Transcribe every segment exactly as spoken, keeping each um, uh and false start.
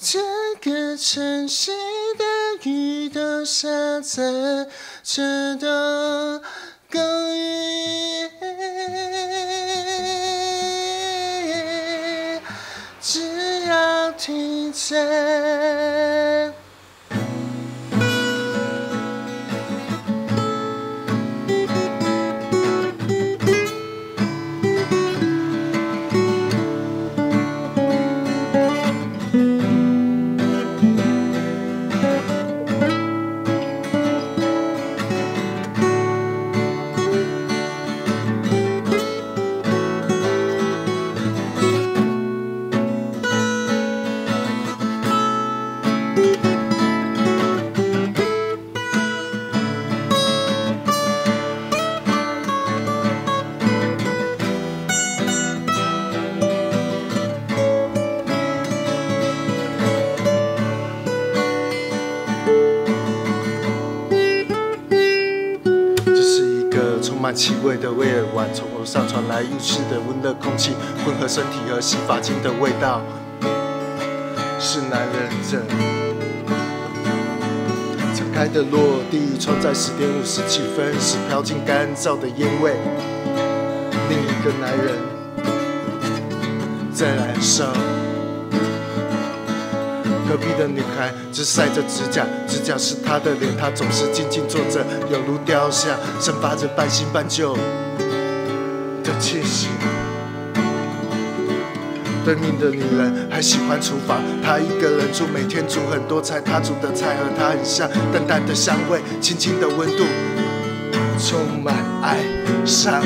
这个城市的雨都下在这栋公寓，只要听见。充满气味的威尔碗，从楼上传来浴室的温热空气，混合身体和洗发精的味道，是男人的。敞开的落地窗在十点五十七分时飘进干燥的烟味，另一个男人在燃烧。隔壁的女孩只晒着指甲，指甲是她的脸，她总是静静坐着，有如雕像，散发着半新半旧的气息。对面的女人还喜欢厨房，她一个人住，每天煮很多菜，她煮的菜和她很像，淡淡的香味，轻轻的温度，充满哀伤。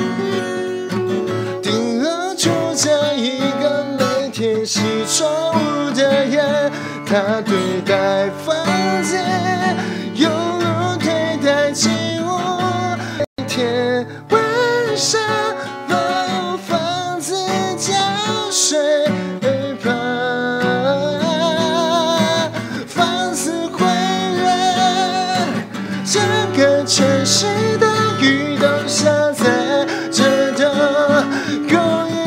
顶楼住着一个每天洗窗户的人，他对待房子犹如对待植物，每天晚上帮房子浇水，怕房子会冷。这个城市的雨都下在这栋公寓，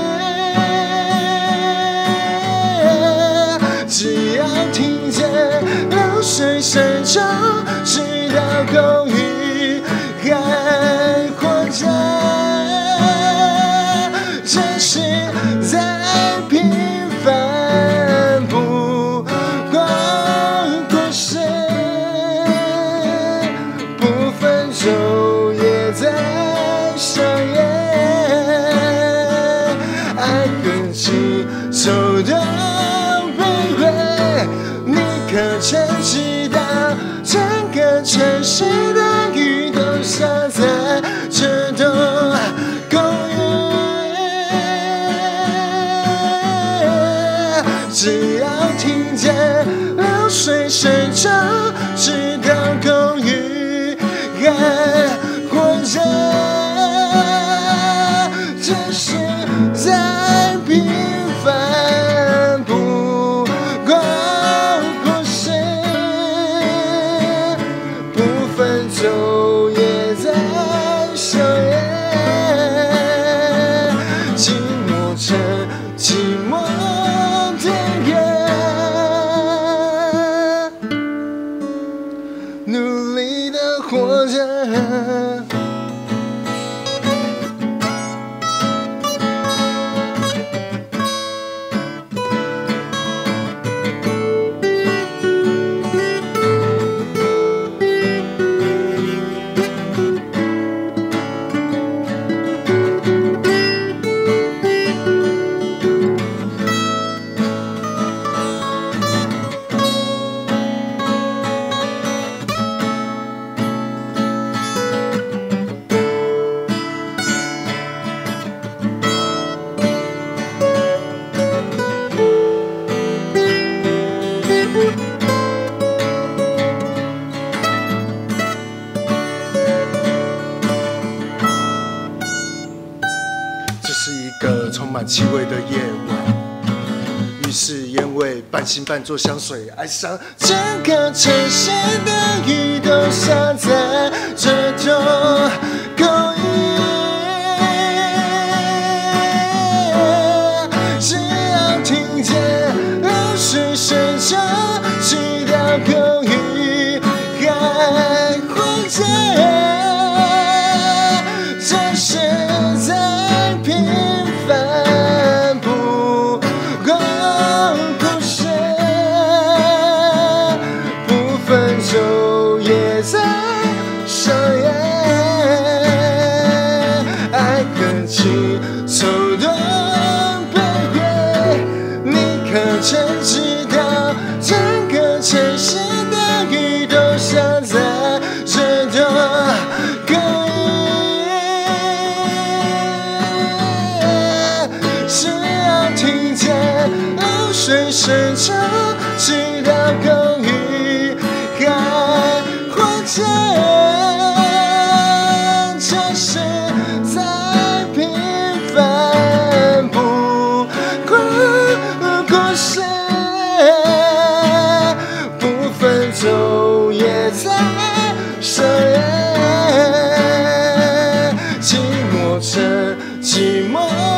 只要听见流水声中，知道公寓还活着。这是再平凡不过故事，不分昼夜在上演，爱和气走的可曾知道，整个城市的雨都下在这栋公寓，只要听见流水声中，知道公寓还活着。这是再平凡不过昼夜在上演，寂寞成寂寞的人，努力的活着。这是一个充满气味的夜晚，浴室烟味半醒半做香水，爱上整个城市的雨都下在这栋公寓，只要听见流水声。 个情愁断，baby， 你可曾知道，整个城市的雨都下在这朵歌里，只要听见流水声中，直到公寓还活着。这是再平凡不过故事，不分昼夜在深夜，寂寞成寂寞。